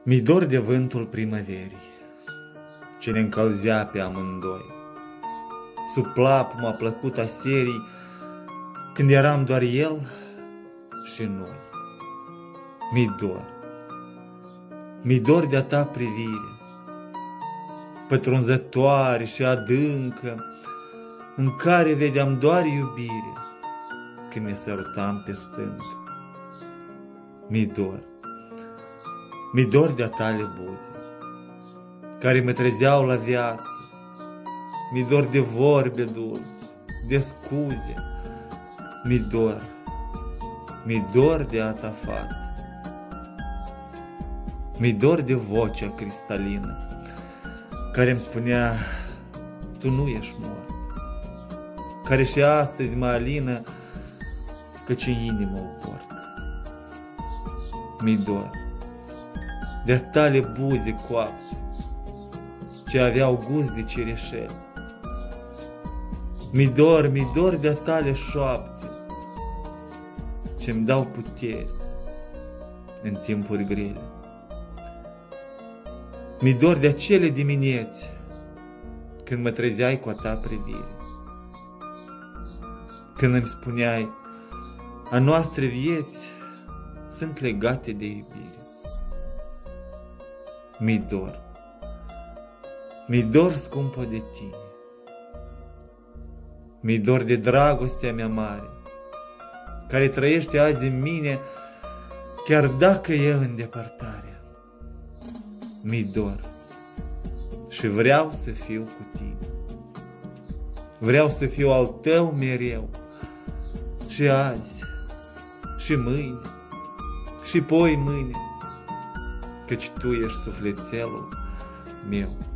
Mi-i dor de vântul primăverii, ce ne încălzea pe amândoi. Sub plapuma plăcută a serii, când eram doar el și noi. Mi-i dor de-a ta privire, pătrunzătoare și adâncă, în care vedeam doar iubire, când ne sărutam pe stâncă. Mi-i dor de-a tale buze, care mă trezeau la viață. Mi-i dor de vorbe dulci, de scuze. Mi-i dor de a ta față. Mi-i dor de vocea cristalină, care îmi spunea, tu nu ești mort, care și astăzi mă alină, căci în inimă o port. Mi-i dor de-a tale buze coapte, ce aveau gust de cireșel. Mi-i dor de-a tale șoapte, ce-mi dau putere în timpuri grele. Mi-i dor de acele dimineți, când mă trezeai cu a ta privire, când îmi spuneai, a noastre vieți sunt legate de iubire. Mi-i dor, scumpă, de tine. Mi-i dor de dragostea mea mare, care trăiește azi în mine, chiar dacă e în depărtare. Mi-i dor și vreau să fiu cu tine. Vreau să fiu al tău mereu, și azi, și mâine, și poi mâine, căci tu ești sufletelul meu.